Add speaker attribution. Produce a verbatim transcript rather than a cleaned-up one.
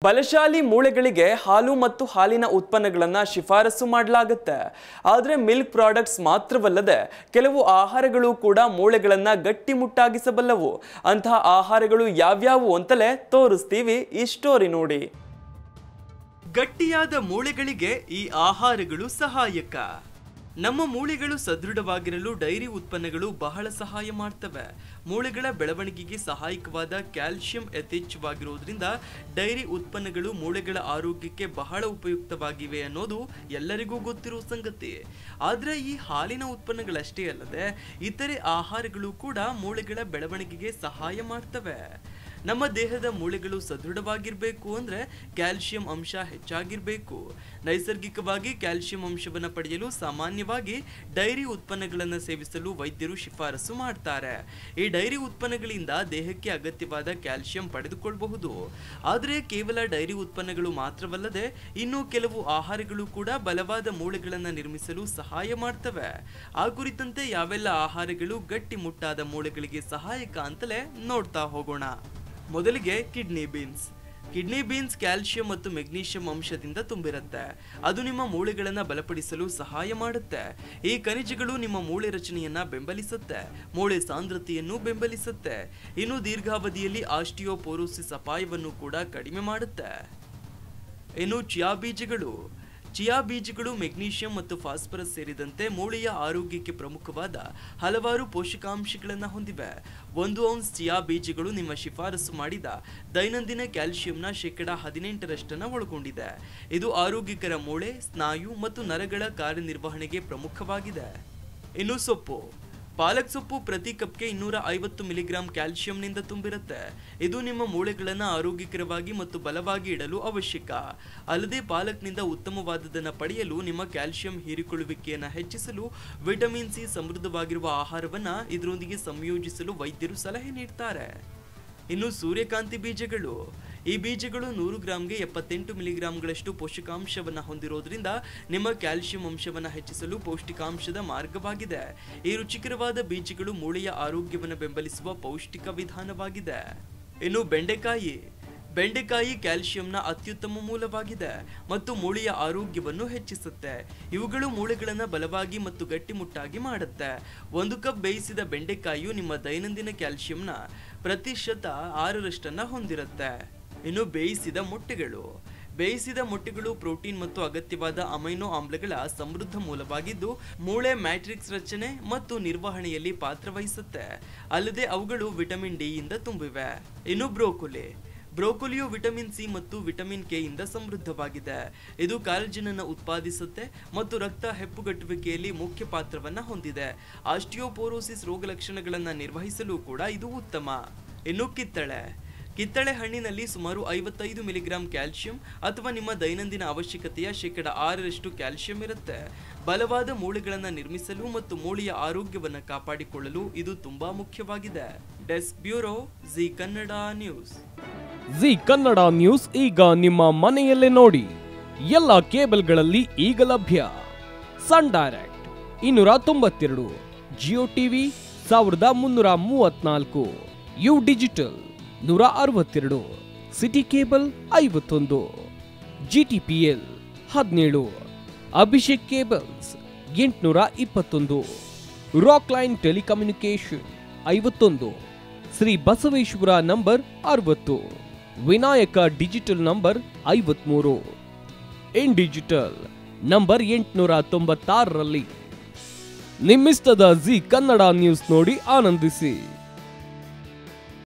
Speaker 1: ಬಲಶಾಲಿ ಮೂಳೆಗಳಿಗೆ ಹಾಲು ಮತ್ತು ಹಾಲಿನ ಉತ್ಪನ್ನಗಳನ್ನು ಶಿಫಾರಸು ಮಾಡಲಾಗುತ್ತೆ. ಆದರೆ ಮಿಲ್ಕ್ ಪ್ರಾಡಕ್ಟ್ಸ್ ಮಾತ್ರವಲ್ಲದೆ ಕೆಲವು ಆಹಾರಗಳು ಕೂಡ ಮೂಳೆಗಳನ್ನು ಗಟ್ಟಿಮುಟ್ಟಾಗಿಸಬಲ್ಲವು. ಅಂತಹ ಆಹಾರಗಳು ಯಾವ್ಯಾವು ಅಂತಲೇ ತೋರಿಸ್ತೀವಿ ಈ ಸ್ಟೋರಿ ನೋಡಿ. ಗಟ್ಟಿಯಾದ ಮೂಳೆಗಳಿಗೆ ಈ ಆಹಾರಗಳು ಸಹಾಯಕ. ನಮ್ಮ ಮೂಳೆಗಳು ಸದೃಢವಾಗಿರಲು ಡೈರಿ ಉತ್ಪನ್ನಗಳು ಬಹಳ ಸಹಾಯ ಮಾಡ್ತವೆ. ಮೂಳೆಗಳ ಬೆಳವಣಿಗೆಗೆ ಸಹಾಯಕವಾದ ಕ್ಯಾಲ್ಸಿಯಂ ಯಥೇಚ್ಛವಾಗಿರುವುದರಿಂದ ಡೈರಿ ಉತ್ಪನ್ನಗಳು ಮೂಳೆಗಳ ಆರೋಗ್ಯಕ್ಕೆ ಬಹಳ ಉಪಯುಕ್ತವಾಗಿವೆ ಅನ್ನೋದು ಎಲ್ಲರಿಗೂ ಗೊತ್ತಿರುವ ಸಂಗತಿ. ಆದರೆ ಈ ಹಾಲಿನ ಉತ್ಪನ್ನಗಳಷ್ಟೇ ಅಲ್ಲದೆ ಇತರೆ ಆಹಾರಗಳು ಕೂಡ ಮೂಳೆಗಳ ಬೆಳವಣಿಗೆಗೆ ಸಹಾಯ ಮಾಡ್ತವೆ. ನಮ್ಮ ದೇಹದ ಮೂಳೆಗಳು ಸದೃಢವಾಗಿರಬೇಕು ಅಂದ್ರೆ ಕ್ಯಾಲ್ಸಿಯಂ ಅಂಶ ಹೆಚ್ಚಾಗಿರಬೇಕು. ನೈಸರ್ಗಿಕವಾಗಿ ಕ್ಯಾಲ್ಸಿಯಂ ಅಂಶವನ್ನು ಪಡೆಯಲು ಸಾಮಾನ್ಯವಾಗಿ ಡೈರಿ ಉತ್ಪನ್ನಗಳನ್ನು ಸೇವಿಸಲು ವೈದ್ಯರು ಶಿಫಾರಸು ಮಾಡ್ತಾರೆ. ಈ ಡೈರಿ ಉತ್ಪನ್ನಗಳಿಂದ ದೇಹಕ್ಕೆ ಅಗತ್ಯವಾದ ಕ್ಯಾಲ್ಸಿಯಂ ಪಡೆದುಕೊಳ್ಳಬಹುದು. ಆದರೆ ಕೇವಲ ಡೈರಿ ಉತ್ಪನ್ನಗಳು ಮಾತ್ರವಲ್ಲದೆ ಇನ್ನೂ ಕೆಲವು ಆಹಾರಗಳು ಕೂಡ ಬಲವಾದ ಮೂಳೆಗಳನ್ನು ನಿರ್ಮಿಸಲು ಸಹಾಯ ಮಾಡ್ತವೆ. ಆ ಕುರಿತಂತೆ ಯಾವೆಲ್ಲ ಆಹಾರಗಳು ಗಟ್ಟಿ ಮುಟ್ಟಾದ ಮೂಳೆಗಳಿಗೆ ಸಹಾಯಕ ಅಂತಲೇ ನೋಡ್ತಾ ಹೋಗೋಣ. ಮೊದಲಿಗೆ kidney beans. Kidney beans calcium ಮತ್ತು ಮೆಗ್ನೀಷಿಯಂ ಅಂಶದಿಂದ ತುಂಬಿರುತ್ತೆ. ಅದು ನಿಮ್ಮ ಮೂಳೆಗಳನ್ನು ಬಲಪಡಿಸಲು ಸಹಾಯ ಮಾಡುತ್ತೆ. ಈ ಖನಿಜಗಳು ನಿಮ್ಮ ಮೂಳೆ ರಚನೆಯನ್ನ ಬೆಂಬಲಿಸುತ್ತೆ, ಮೂಳೆ ಸಾಂದ್ರತೆಯನ್ನು ಬೆಂಬಲಿಸುತ್ತೆ. ಇನ್ನು ದೀರ್ಘಾವಧಿಯಲ್ಲಿ ಆಸ್ಟಿಯೋಪೋರೋಸಿಸ್ ಅಪಾಯವನ್ನು ಕೂಡ ಕಡಿಮೆ ಮಾಡುತ್ತೆ. ಇನ್ನು ಚಿಯಾ ಬೀಜಗಳು. ಚಿಯಾ ಬೀಜಗಳು ಮೆಗ್ನೀಷಿಯಂ ಮತ್ತು ಫಾಸ್ಫರಸ್ ಸೇರಿದಂತೆ ಮೂಳೆಯ ಆರೋಗ್ಯಕ್ಕೆ ಪ್ರಮುಖವಾದ ಹಲವಾರು ಪೋಷಕಾಂಶಗಳನ್ನು ಹೊಂದಿವೆ. ಒಂದು ಔನ್ಸ್ ಚಿಯಾ ಬೀಜಗಳು ನಿಮ್ಮ ಶಿಫಾರಸು ಮಾಡಿದ ದೈನಂದಿನ ಕ್ಯಾಲ್ಸಿಯಂನ ಶೇಕಡ ಹದಿನೆಂಟರಷ್ಟನ್ನು ಒಳಗೊಂಡಿದೆ. ಇದು ಆರೋಗ್ಯಕರ ಮೂಳೆ, ಸ್ನಾಯು ಮತ್ತು ನರಗಳ ಕಾರ್ಯನಿರ್ವಹಣೆಗೆ ಪ್ರಮುಖವಾಗಿದೆ. ಇನ್ನು ಸೊಪ್ಪು. ಪಾಲಕ್ ಸೊಪ್ಪು ಪ್ರತಿ ಕಪ್ಗೆ ಇನ್ನೂರ ಐವತ್ತು ಮಿಲಿಗ್ರಾಂ ಕ್ಯಾಲ್ಸಿಯಂನಿಂದ ತುಂಬಿರುತ್ತೆ. ಇದು ನಿಮ್ಮ ಮೂಳೆಗಳನ್ನು ಆರೋಗ್ಯಕರವಾಗಿ ಮತ್ತು ಬಲವಾಗಿ ಇಡಲು ಅವಶ್ಯಕ. ಅಲ್ಲದೆ ಪಾಲಕ್ನಿಂದ ಉತ್ತಮವಾದದನ್ನು ಪಡೆಯಲು ನಿಮ್ಮ ಕ್ಯಾಲ್ಸಿಯಂ ಹೀರಿಕೊಳ್ಳುವಿಕೆಯನ್ನು ಹೆಚ್ಚಿಸಲು ವಿಟಮಿನ್ ಸಿ ಸಮೃದ್ಧವಾಗಿರುವ ಆಹಾರವನ್ನು ಇದರೊಂದಿಗೆ ಸಂಯೋಜಿಸಲು ವೈದ್ಯರು ಸಲಹೆ ನೀಡ್ತಾರೆ. ಇನ್ನು ಸೂರ್ಯಕಾಂತಿ ಬೀಜಗಳು. ಈ ಬೀಜಗಳು ನೂರು ಗ್ರಾಂಗೆ ಎಪ್ಪತ್ತೆಂಟು ಮಿಲಿಗ್ರಾಂಗಳಷ್ಟು ಪೋಷಕಾಂಶವನ್ನು ಹೊಂದಿರೋದ್ರಿಂದ ನಿಮ್ಮ ಕ್ಯಾಲ್ಸಿಯಂ ಅಂಶವನ್ನು ಹೆಚ್ಚಿಸಲು ಪೌಷ್ಟಿಕಾಂಶದ ಮಾರ್ಗವಾಗಿದೆ. ಈ ರುಚಿಕರವಾದ ಬೀಜಗಳು ಮೂಳೆಯ ಆರೋಗ್ಯವನ್ನು ಬೆಂಬಲಿಸುವ ಪೌಷ್ಟಿಕ ವಿಧಾನವಾಗಿದೆ. ಇನ್ನು ಬೆಂಡೆಕಾಯಿ. ಬೆಂಡೆಕಾಯಿ ಕ್ಯಾಲ್ಸಿಯಂನ ಅತ್ಯುತ್ತಮ ಮೂಲವಾಗಿದೆ ಮತ್ತು ಮೂಳೆಯ ಆರೋಗ್ಯವನ್ನು ಹೆಚ್ಚಿಸುತ್ತೆ. ಇವುಗಳು ಮೂಳೆಗಳನ್ನು ಬಲವಾಗಿ ಮತ್ತು ಗಟ್ಟಿಮುಟ್ಟಾಗಿ ಮಾಡುತ್ತೆ. ಒಂದು ಕಪ್ ಬೇಯಿಸಿದ ಬೆಂಡೆಕಾಯಿಯು ನಿಮ್ಮ ದೈನಂದಿನ ಕ್ಯಾಲ್ಸಿಯಂನ ಪ್ರತಿಶತ ಆರರಷ್ಟನ್ನು ಹೊಂದಿರುತ್ತೆ. ಇನ್ನು ಬೇಯಿಸಿದ ಮೊಟ್ಟೆಗಳು. ಬೇಯಿಸಿದ ಮೊಟ್ಟೆಗಳು ಪ್ರೋಟೀನ್ ಮತ್ತು ಅಗತ್ಯವಾದ ಅಮೈನೋ ಆಮ್ಲಗಳ ಸಮೃದ್ಧ ಮೂಲವಾಗಿದ್ದು ಮೂಳೆ ಮ್ಯಾಟ್ರಿಕ್ಸ್ ರಚನೆ ಮತ್ತು ನಿರ್ವಹಣೆಯಲ್ಲಿ ಪಾತ್ರ ವಹಿಸುತ್ತೆ. ಅಲ್ಲದೆ ಅವುಗಳು ವಿಟಮಿನ್ ಡಿ ಯಿಂದ ತುಂಬಿವೆ. ಇನ್ನು ಬ್ರೋಕೊಲಿ. ಬ್ರೋಕೊಲಿಯು ವಿಟಮಿನ್ ಸಿ ಮತ್ತು ವಿಟಮಿನ್ ಕೆ ಇಂದ ಸಮೃದ್ಧವಾಗಿದೆ. ಇದು ಕಾಲಜಿನ್ ಅನ್ನು ಉತ್ಪಾದಿಸುತ್ತೆ ಮತ್ತು ರಕ್ತ ಹೆಪ್ಪುಗಟ್ಟುವಿಕೆಯಲ್ಲಿ ಮುಖ್ಯ ಪಾತ್ರವನ್ನು ಹೊಂದಿದೆ. ಆಸ್ಟಿಯೋಪೋರೋಸಿಸ್ ರೋಗ ಲಕ್ಷಣಗಳನ್ನು ನಿರ್ವಹಿಸಲು ಕೂಡ ಇದು ಉತ್ತಮ. ಇನ್ನು ಕಿತ್ತಳೆ. ಕಿತ್ತಳೆ ಹಣ್ಣಿನಲ್ಲಿ ಸುಮಾರು ಐವತ್ತೈದು ಮಿಲಿಗ್ರಾಂ ಕ್ಯಾಲ್ಸಿಯಂ ಅಥವಾ ನಿಮ್ಮ ದೈನಂದಿನ ಅವಶ್ಯಕತೆಯ ಶೇಕಡ ಆರರಷ್ಟು ಕ್ಯಾಲ್ಸಿಯಂ ಇರುತ್ತೆ. ಬಲವಾದ ಮೂಳೆಗಳನ್ನು ನಿರ್ಮಿಸಲು ಮತ್ತು ಮೂಳೆಯ ಆರೋಗ್ಯವನ್ನು ಕಾಪಾಡಿಕೊಳ್ಳಲು ಇದು ತುಂಬಾ ಮುಖ್ಯವಾಗಿದೆ. Desk bureau, Zee Kannada news.
Speaker 2: Zee Kannada news ಈಗ ನಿಮ್ಮ ಮನೆಯಲ್ಲೇ ನೋಡಿ. ಎಲ್ಲ ಕೇಬಲ್ಗಳಲ್ಲಿ ಈಗ ಲಭ್ಯ. ಸನ್ ಡೈರೆಕ್ಟ್ ಇನ್ನೂರ ತೊಂಬತ್ತೆರಡು, ಜಿಯೋ ಟಿವಿ ಸಾವಿರದ ಮುನ್ನೂರ ಮೂವತ್ನಾಲ್ಕು, ಯು ಡಿಜಿಟಲ್ ನೂರ ಅರವತ್ತೆರಡು, ಸಿಟಿ ಕೇಬಲ್ ಐವತ್ತೊಂದು, ಜಿ ಟಿ ಪಿ ಎಲ್ ಹದಿನೇಳು, ಅಭಿಷೇಕ್ ಕೇಬಲ್ಸ್ ಎಂಟುನೂರ ಇಪ್ಪತ್ತೊಂದು, ರಾಕ್ ಲೈನ್ ಟೆಲಿಕಮ್ಯುನಿಕೇಶನ್ ಐವತ್ತೊಂದು, ಶ್ರೀ ಬಸವೇಶ್ವರ ನಂಬರ್ ಅರವತ್ತು, ವಿನಾಯಕ ಡಿಜಿಟಲ್ ನಂಬರ್ ಐವತ್ಮೂರು, ಇನ್ ಡಿಜಿಟಲ್ ನಂಬರ್ ಎಂಟುನೂರ ತೊಂಬತ್ತಾರರಲ್ಲಿ. ನಿಮ್ಮಿಸ್ತದ ಜಿ ಕನ್ನಡ ನ್ಯೂಸ್ ನೋಡಿ ಆನಂದಿಸಿ.